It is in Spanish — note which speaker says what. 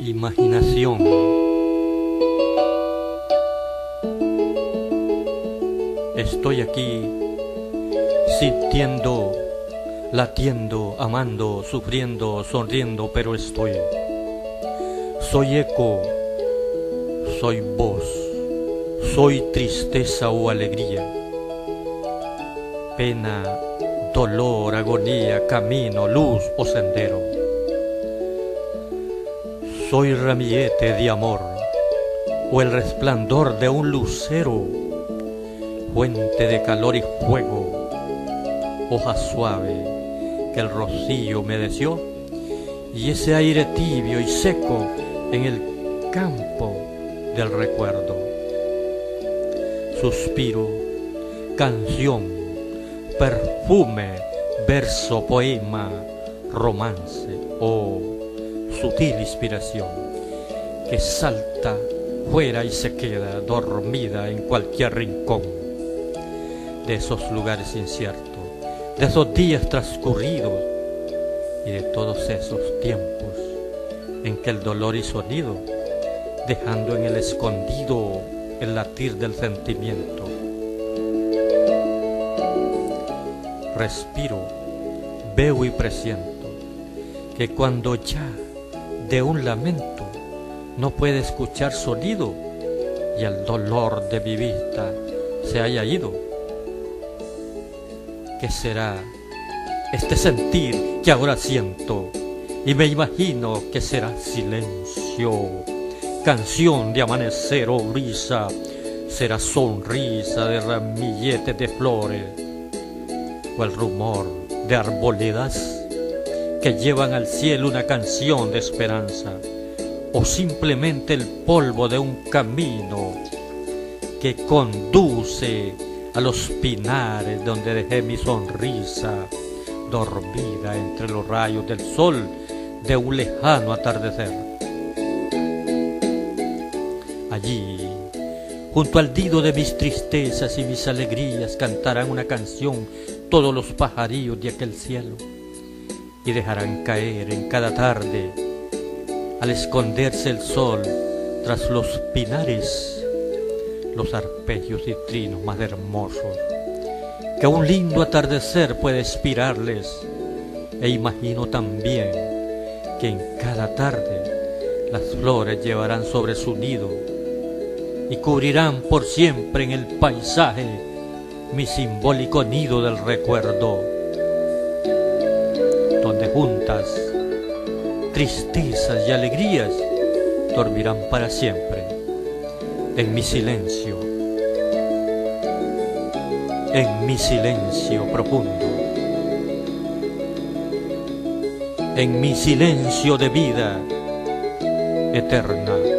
Speaker 1: Imaginación. Estoy aquí, sintiendo, latiendo, amando, sufriendo, sonriendo, pero estoy. Soy eco, soy voz, soy tristeza o alegría, pena, dolor, agonía, camino, luz o sendero. Soy ramillete de amor o el resplandor de un lucero, fuente de calor y fuego, hoja suave que el rocío medeció, y ese aire tibio y seco en el campo del recuerdo. Suspiro, canción, perfume, verso, poema, romance o sutil inspiración que salta fuera y se queda dormida en cualquier rincón de esos lugares inciertos, de esos días transcurridos y de todos esos tiempos en que el dolor hizo nido, dejando en el escondido el latir del sentimiento. Respiro, veo y presiento que cuando ya de un lamento no puede escuchar sonido y el dolor de mi vista se haya ido, ¿qué será este sentir que ahora siento? Y me imagino que será silencio, canción de amanecer o brisa, será sonrisa de ramilletes de flores o el rumor de arboledas que llevan al cielo una canción de esperanza, o simplemente el polvo de un camino que conduce a los pinares donde dejé mi sonrisa dormida entre los rayos del sol de un lejano atardecer. Allí, junto al nido de mis tristezas y mis alegrías, cantarán una canción todos los pajarillos de aquel cielo, y dejarán caer en cada tarde, al esconderse el sol tras los pinares, los arpegios y trinos más hermosos que un lindo atardecer puede inspirarles. E imagino también que en cada tarde las flores llevarán sobre su nido y cubrirán por siempre en el paisaje mi simbólico nido del recuerdo, donde juntas tristezas y alegrías dormirán para siempre en mi silencio profundo, en mi silencio de vida eterna.